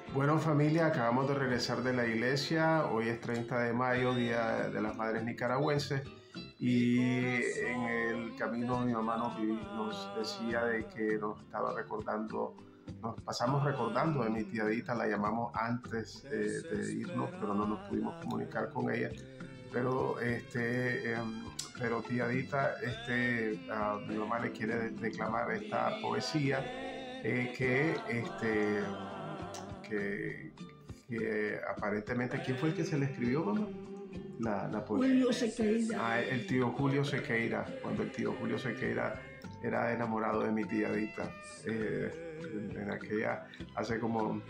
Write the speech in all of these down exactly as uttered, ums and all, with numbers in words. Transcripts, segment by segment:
Bueno, familia, acabamos de regresar de la iglesia. Hoy es treinta de mayo, Día de las Madres Nicaragüenses. Y en el camino mi mamá nos, nos decía de que nos estaba recordando, nos pasamos recordando de mi tía Dita, la llamamos antes de, de irnos, pero no nos pudimos comunicar con ella. Pero, este, eh, pero tía Dita, este, uh, mi mamá le quiere declamar esta poesía eh, que este que, que aparentemente, ¿quién fue el que se le escribió, mamá? La, la Julio Sequeira. Ah, el tío Julio Sequeira, cuando el tío Julio Sequeira era enamorado de mi tía Dita, eh, en, en aquella, hace como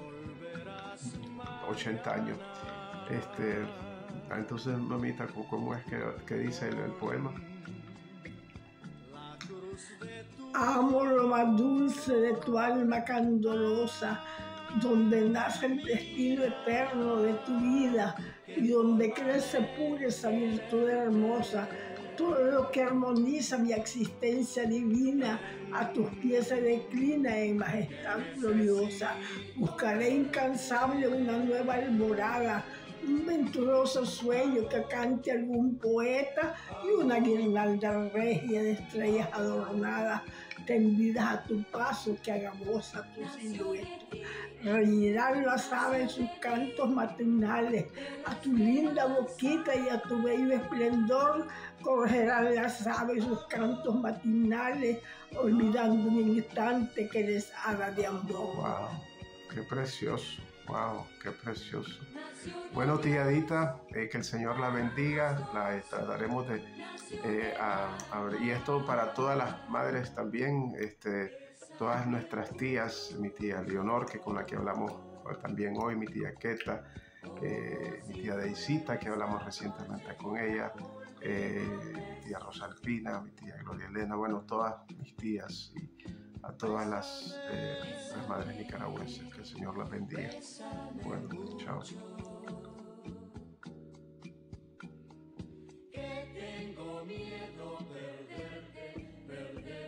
ochenta años. Este, entonces, mamita, ¿cómo es que, que dice el, el poema? Amo lo más dulce de tu alma candorosa, donde nace el destino eterno de tu vida y donde crece pura esa virtud hermosa. Todo lo que armoniza mi existencia divina a tus pies se declina en majestad gloriosa. Buscaré incansable una nueva alborada, un venturoso sueño que cante algún poeta y una guirnalda regia de estrellas adornadas tendidas a tu paso que agamosa tu silueta. Reirán las aves sus cantos matinales, a tu linda boquita y a tu bello esplendor correrán las aves sus cantos matinales, olvidando un instante que les haga de amor. Wow, qué precioso. Wow, qué precioso. Bueno, tía Dita, eh, que el Señor la bendiga, la trataremos de... Eh, a, a, y esto para todas las madres también, este, todas nuestras tías, mi tía Leonor, que con la que hablamos también hoy, mi tía Queta, eh, mi tía Deisita, que hablamos recientemente con ella, eh, mi tía Rosalpina, mi tía Gloria Elena, bueno, todas mis tías y a todas las, eh, las madres nicaragüenses, que el Señor las bendiga. Bueno, chao.